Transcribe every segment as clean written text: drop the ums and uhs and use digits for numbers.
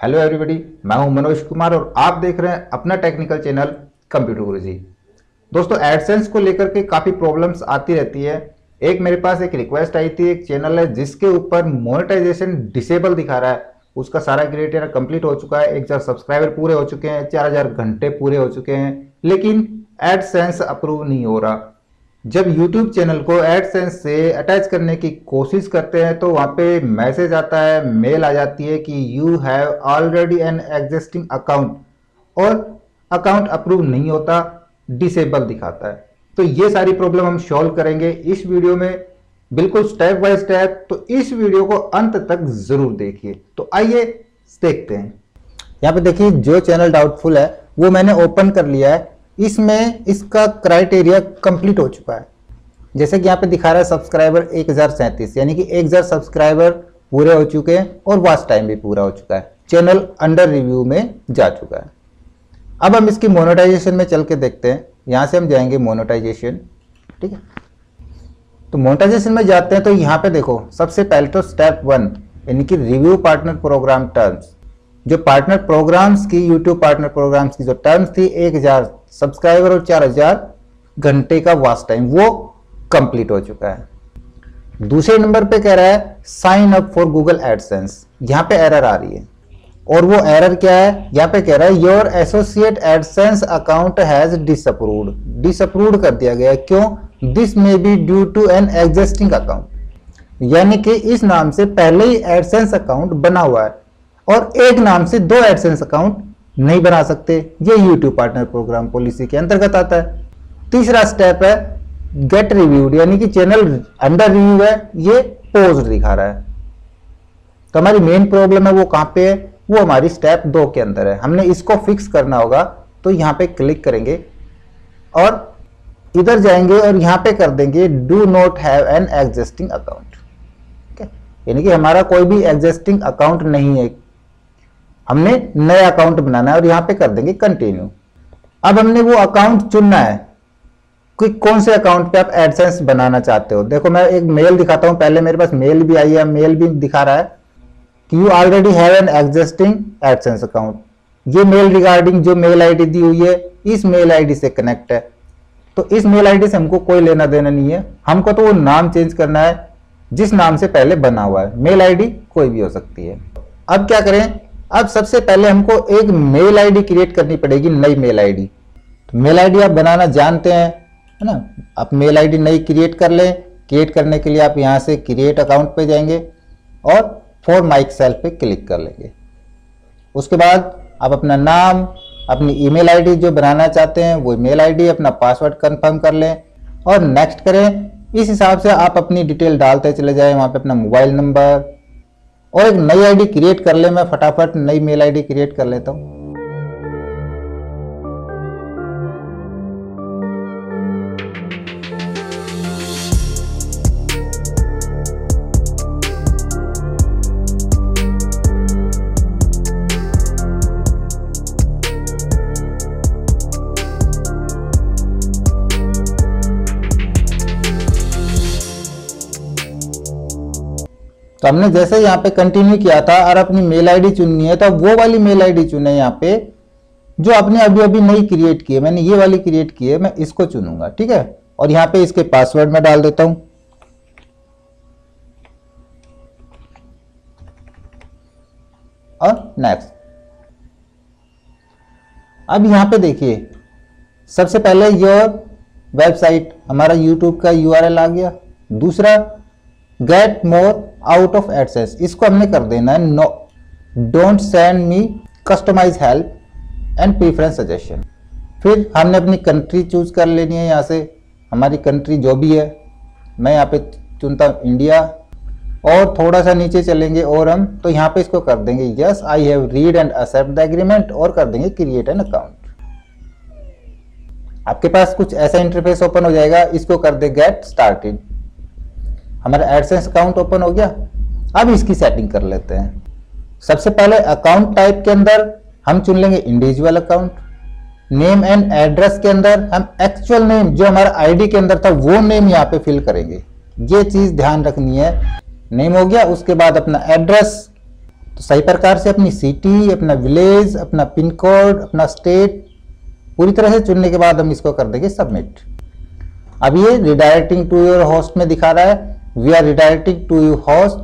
Hello everybody, मैं हूं मनोज कुमार और आप देख रहे हैं अपना टेक्निकल चैनल कंप्यूटर गुरुजी। दोस्तों, एडसेंस को लेकर के काफ़ी प्रॉब्लम्स आती रहती है। एक मेरे पास एक रिक्वेस्ट आई थी, एक चैनल है जिसके ऊपर मोनेटाइजेशन डिसेबल दिखा रहा है, उसका सारा क्राइटेरिया कंप्लीट हो चुका है, 1000 सब्सक्राइबर पूरे हो चुके हैं, 4000 घंटे पूरे हो चुके हैं, लेकिन एडसेंस अप्रूव नहीं हो रहा। जब YouTube चैनल को एडसेंस से अटैच करने की कोशिश करते हैं तो वहाँ पे मैसेज आता है, मेल आ जाती है कि you have already an existing account, और अकाउंट अप्रूव नहीं होता, डिसेबल दिखाता है। तो ये सारी प्रॉब्लम हम सॉल्व करेंगे इस वीडियो में, बिल्कुल स्टेप बाय स्टेप। तो इस वीडियो को अंत तक जरूर देखिए। तो आइए देखते हैं। यहाँ पे देखिए, जो चैनल डाउटफुल है वो मैंने ओपन कर लिया है। इसमें इसका क्राइटेरिया कंप्लीट हो चुका है। जैसे कि यहाँ पे दिखा रहा है सब्सक्राइबर 1037, यानी कि 1000 सब्सक्राइबर पूरे हो चुके हैं और वॉच टाइम भी पूरा हो चुका है। चैनल अंडर रिव्यू में जा चुका है। अब हम इसकी मोनेटाइजेशन में चल के देखते हैं। यहाँ से हम जाएंगे मोनेटाइजेशन, ठीक है। तो मोनेटाइजेशन में जाते हैं तो यहाँ पे देखो, सबसे पहले तो स्टेप 1 यानी कि रिव्यू पार्टनर प्रोग्राम टर्म्स। जो पार्टनर प्रोग्राम्स की, यूट्यूब पार्टनर प्रोग्राम्स की जो टर्म्स थी, 1000 सब्सक्राइबर और 4000 घंटे का वॉच टाइम, वो कंप्लीट हो चुका है। दूसरे नंबर पे कह रहा है sign up for Google AdSense. यहाँ पे एरर आ रही है, और वो एरर क्या है? यहाँ पे कह रहा है your associate AdSense account has disapproved. Disapproved कर दिया गया। क्यों? This may be due to an existing account, यानी कि इस नाम से पहले ही एडसेंस अकाउंट बना हुआ है और एक नाम से 2 एडसेंस अकाउंट नहीं बना सकते। ये YouTube पार्टनर प्रोग्राम पॉलिसी के अंतर्गत आता है। तीसरा स्टेप है गेट रिव्यूड, यानी कि चैनल अंडर रिव्यू है, ये पोज दिखा रहा है। तो हमारी मेन प्रॉब्लम है वो कहां पे है? वो हमारी स्टेप 2 के अंदर है। हमने इसको फिक्स करना होगा। तो यहां पे क्लिक करेंगे और इधर जाएंगे और यहां पे कर देंगे do not have an existing account, ठीक है। यानी कि हमारा कोई भी एग्जिस्टिंग अकाउंट नहीं है, हमने नया अकाउंट बनाना है, और यहां पे कर देंगे कंटिन्यू। अब हमने वो अकाउंट चुनना है कि कौन से अकाउंट पे आप एडसेंस बनाना चाहते हो। देखो, मैं एक मेल दिखाता हूं। पहले मेरे पास मेल भी आई है, मेल भी दिखा रहा है कि you already have an existing AdSense account. ये मेल रिगार्डिंग जो मेल आईडी दी हुई है, इस मेल आईडी से कनेक्ट है। तो इस मेल आईडी से हमको कोई लेना देना नहीं है। हमको तो वो नाम चेंज करना है जिस नाम से पहले बना हुआ है। मेल आईडी कोई भी हो सकती है। अब क्या करें? अब सबसे पहले हमको एक मेल आईडी क्रिएट करनी पड़ेगी, नई मेल आईडी। तो मेल आईडी आप बनाना जानते हैं, है ना। आप मेल आईडी नई क्रिएट कर लें। क्रिएट करने के लिए आप यहां से क्रिएट अकाउंट पे जाएंगे और फॉर माई सेल्फ पे क्लिक कर लेंगे। उसके बाद आप अपना नाम, अपनी ईमेल आईडी जो बनाना चाहते हैं वो मेल आईडी, अपना पासवर्ड कंफर्म कर लें और नेक्स्ट करें। इस हिसाब से आप अपनी डिटेल डालते चले जाएं, वहां पे अपना मोबाइल नंबर, और एक नई आईडी क्रिएट कर ले। मैं फटाफट नई मेल आईडी क्रिएट कर लेता हूं। तो हमने जैसे यहाँ पे कंटिन्यू किया था और अपनी मेल आईडी चुननी है, तो वो वाली मेल आईडी चुने यहाँ पे जो आपने अभी अभी नई क्रिएट की है। मैंने ये वाली क्रिएट की है, मैं इसको चुनूंगा, ठीक है। और यहाँ पे इसके पासवर्ड में डाल देता हूं और नेक्स्ट। अब यहाँ पे देखिए, सबसे पहले योर वेबसाइट, हमारा यूट्यूब का URL आ गया। दूसरा get more out of AdSense, इसको हमने कर देना है no. Don't send me customize help and preference suggestion. फिर हमने अपनी कंट्री चूज कर लेनी है। यहाँ से हमारी कंट्री जो भी है, मैं यहाँ पे चुनता हूँ इंडिया, और थोड़ा सा नीचे चलेंगे और हम तो यहाँ पे इसको कर देंगे yes I have read and accept the agreement, और कर देंगे क्रिएट एन अकाउंट। आपके पास कुछ ऐसा इंटरफेस ओपन हो जाएगा। इसको कर दे गेट स्टार्टेड। हमारा एडसेंस अकाउंट ओपन हो गया। अब इसकी सेटिंग कर लेते हैं। सबसे पहले अकाउंट टाइप के अंदर हम चुन लेंगे individual account. Name and address के अंदर हम एक्चुअल नेम जो हमारा आईडी के अंदर था वो नेम यहाँ पे फिल करेंगे। ये चीज ध्यान रखनी है। नेम हो गया, उसके बाद अपना एड्रेस। तो सही प्रकार से अपनी सिटी, अपना विलेज, अपना पिन कोड, अपना स्टेट पूरी तरह से चुनने के बाद हम इसको कर देंगे सबमिट। अब ये रिडायरेक्टिंग टू योर होस्ट में दिखा रहा है, we are redirecting to your host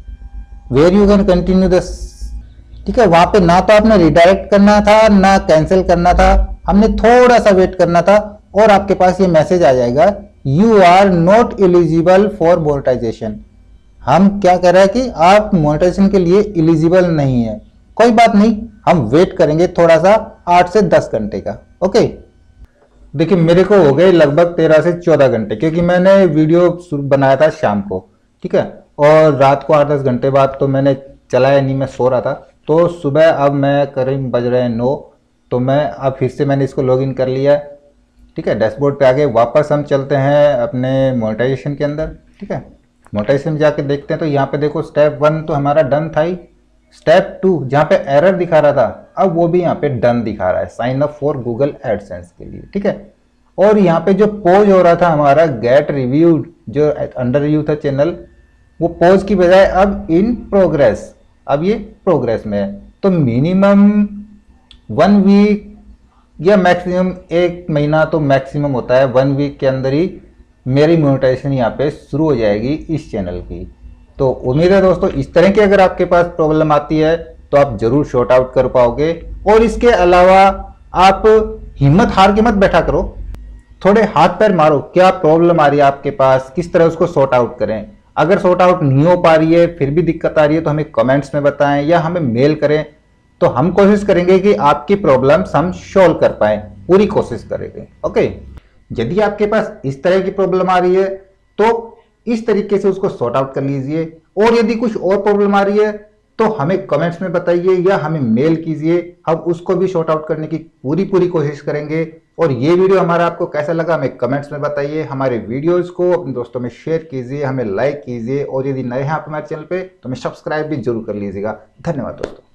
where you can continue the, ठीक है। वहां पे ना तो आपने रिडायरेक्ट करना था ना कैंसिल करना था, हमने थोड़ा सा वेट करना था और आपके पास ये मैसेज आ जाएगा, you are not eligible for monetisation. हम क्या कह रहे हैं कि आप मोनेटाइजेशन के लिए एलिजिबल नहीं है। कोई बात नहीं, हम वेट करेंगे थोड़ा सा 8 से 10 घंटे का। ओके, देखिए मेरे को हो गए लगभग 13 से 14 घंटे, क्योंकि मैंने वीडियो बनाया था शाम को, ठीक है, और रात को 8-10 घंटे बाद तो मैंने चलाया नहीं, मैं सो रहा था। तो सुबह अब मैं करीब बज रहे हैं 9, तो मैं अब फिर से मैंने इसको लॉगिन कर लिया है, ठीक है। डैशबोर्ड पे आके वापस हम चलते हैं अपने मोनेटाइजेशन के अंदर, ठीक है। मोनेटाइजेशन में जाके देखते हैं तो यहाँ पे देखो स्टेप 1 तो हमारा डन था ही, स्टेप 2 जहाँ पे एरर दिखा रहा था अब वो भी यहाँ पे डन दिखा रहा है, sign up for Google AdSense के लिए, ठीक है। और यहाँ पे जो पॉज हो रहा था हमारा गेट रिव्यूड, जो अंडर रिव्यू था चैनल, वो पॉज की बजाय अब इन प्रोग्रेस, अब ये प्रोग्रेस में है। तो मिनिमम 1 वीक या मैक्सिमम 1 महीना तो मैक्सिमम होता है, 1 वीक के अंदर ही मेरी मोनेटाइजेशन यहाँ पे शुरू हो जाएगी इस चैनल की। तो उम्मीद है दोस्तों इस तरह की अगर आपके पास प्रॉब्लम आती है तो आप जरूर शॉर्ट आउट कर पाओगे। और इसके अलावा आप हिम्मत हार के मत बैठा करो, थोड़े हाथ पैर मारो, क्या प्रॉब्लम आ रही है आपके पास, किस तरह उसको सॉर्ट आउट करें। अगर सॉर्ट आउट नहीं हो पा रही है, फिर भी दिक्कत आ रही है, तो हमें कमेंट्स में बताएं या हमें मेल करें, तो हम कोशिश करेंगे कि आपकी प्रॉब्लम्स हम सॉल्व कर पाए, पूरी कोशिश करेंगे। ओके, यदि आपके पास इस तरह की प्रॉब्लम आ रही है तो इस तरीके से उसको सॉर्ट आउट कर लीजिए। और यदि कुछ और प्रॉब्लम आ रही है तो हमें कमेंट्स में बताइए या हमें मेल कीजिए, हम उसको भी सॉर्ट आउट करने की पूरी कोशिश करेंगे। और ये वीडियो हमारा आपको कैसा लगा हमें कमेंट्स में बताइए, हमारे वीडियोस को अपने दोस्तों में शेयर कीजिए, हमें लाइक कीजिए, और यदि नए हैं आप हमारे चैनल पे तो हमें सब्सक्राइब भी जरूर कर लीजिएगा। धन्यवाद दोस्तों।